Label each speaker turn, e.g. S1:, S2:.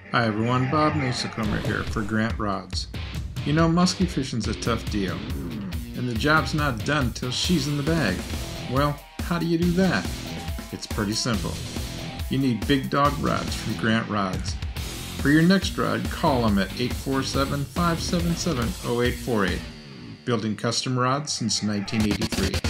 S1: Hi everyone, Bob Nasocomer here for Grandt Rods. You know, musky fishing's a tough deal, and the job's not done till she's in the bag. Well, how do you do that? It's pretty simple. You need big dog rods from Grandt Rods. For your next rod, call them at 847-577-0848. Building custom rods since 1983.